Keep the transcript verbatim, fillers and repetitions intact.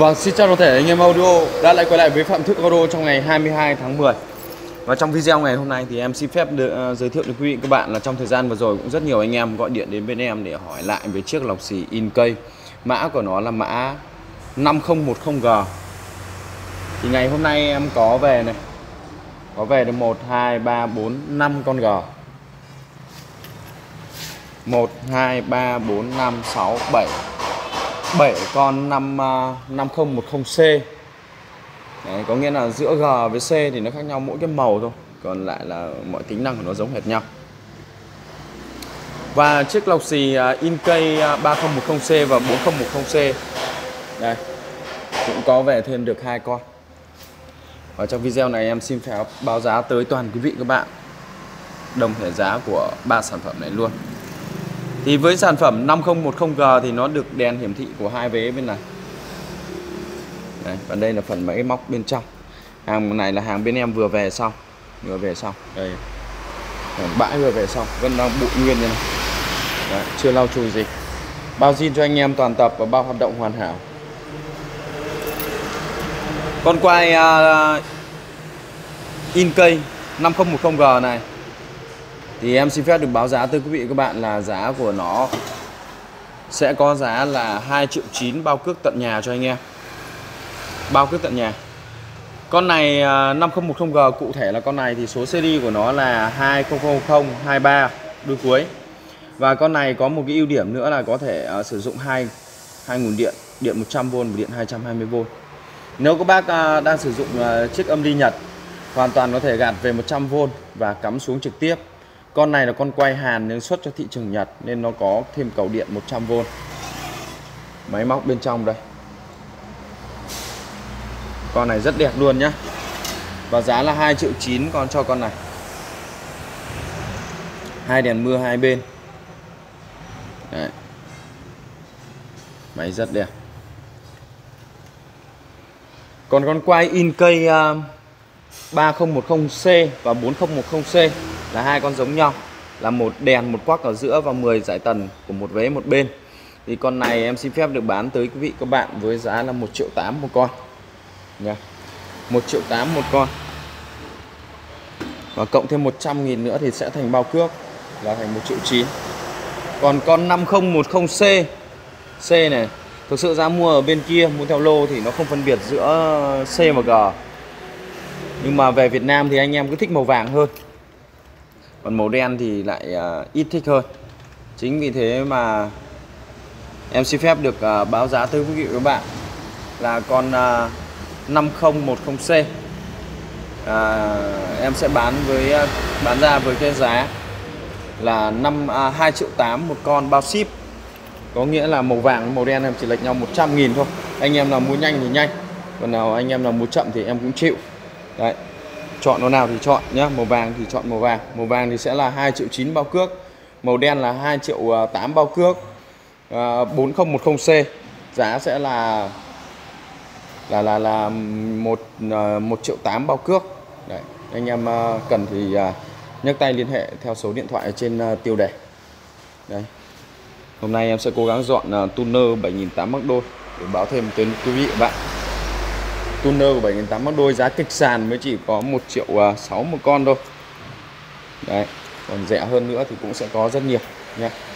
Vâng, xin chào toàn thể anh em audio đã lại quay lại với Phạm Thức Audio trong ngày hai mươi hai tháng mười. Và trong video ngày hôm nay thì em xin phép được, uh, giới thiệu đến quý vị các bạn là trong thời gian vừa rồi cũng rất nhiều anh em gọi điện đến bên em để hỏi lại về chiếc lọc xì Inkey. Mã của nó là mã năm không một không G. Thì ngày hôm nay em có về này. Có về được một, hai, ba, bốn, năm con G. một, hai, ba, bốn, năm, sáu, bảy bảy con năm năm không một không C. Đấy, có nghĩa là giữa G với C thì nó khác nhau mỗi cái màu thôi, còn lại là mọi tính năng của nó giống hệt nhau. Và chiếc lọc xì Inkey ba không một không C và bốn không một không C đây cũng có về thêm được hai con. Và trong video này em xin phép báo giá tới toàn quý vị các bạn đồng thể giá của ba sản phẩm này luôn. Thì với sản phẩm năm không một không G thì nó được đèn hiển thị của hai vế bên này. Đấy, và đây là phần máy móc bên trong. Hàng này là hàng bên em vừa về xong, vừa về xong. Đây. Bãi vừa về xong, vẫn đang bụi nguyên như này. Đấy, chưa lau chùi gì. Bao zin cho anh em toàn tập và bao hoạt động hoàn hảo. Con quay uh, Inkey năm không một không G này thì em xin phép được báo giá tới quý vị các bạn là giá của nó sẽ có giá là hai triệu chín bao cước tận nhà cho anh em. Bao cước tận nhà. Con này năm không một không G cụ thể là con này thì số series của nó là hai không không không hai ba đuôi cuối. Và con này có một cái ưu điểm nữa là có thể uh, sử dụng hai hai nguồn điện, điện một trăm vôn và điện hai trăm hai mươi vôn. Nếu các bác uh, đang sử dụng uh, chiếc âm ly Nhật, hoàn toàn có thể gạt về một trăm vôn và cắm xuống trực tiếp. Con này là con quay Hàn nên xuất cho thị trường Nhật nên nó có thêm cầu điện một trăm vôn. Máy móc bên trong đây. Con này rất đẹp luôn nhá. Và giá là hai triệu chín con cho con này. Hai đèn mưa hai bên. Đấy. Máy rất đẹp. Còn con quay Inkey uh, ba không một không C và bốn không một không C là hai con giống nhau, là một đèn một quắc ở giữa và mười giải tần của một vế một bên. Thì con này em xin phép được bán tới quý vị các bạn với giá là một triệu tám một con nha. một triệu tám một con. Và cộng thêm một trăm nghìn nữa thì sẽ thành bao cước là thành một triệu chín. Còn con năm không một không C C này, thực sự giá mua ở bên kia, mua theo lô thì nó không phân biệt giữa C và G. Nhưng mà về Việt Nam thì anh em cứ thích màu vàng hơn. Còn màu đen thì lại uh, ít thích hơn. Chính vì thế mà em xin phép được uh, báo giá tới quý vị và các bạn là con uh, năm không một không C. uh, Em sẽ bán với uh, bán ra với cái giá là năm uh, hai triệu tám một con bao ship. Có nghĩa là màu vàng với màu đen em chỉ lệch nhau một trăm nghìn thôi. Anh em nào mua nhanh thì nhanh, còn nào anh em nào mua chậm thì em cũng chịu. Đấy, chọn nó nào thì chọn nhá. Màu vàng thì chọn màu vàng. Màu vàng thì sẽ là hai triệu chín bao cước. Màu đen là hai triệu tám bao cước. à, bốn không một không C giá sẽ là là là là một một triệu tám bao cước. Đấy, anh em cần thì nhấc tay liên hệ theo số điện thoại trên tiêu đề. Đấy, hôm nay em sẽ cố gắng dọn tuner bảy nghìn tám trăm mắc đôi để báo thêm tới quý vị và bạn. Tuner của bảy nghìn tám trăm mắc đôi giá kịch sàn mới chỉ có một triệu sáu một con thôi. Đấy, còn rẻ hơn nữa thì cũng sẽ có rất nhiều nha.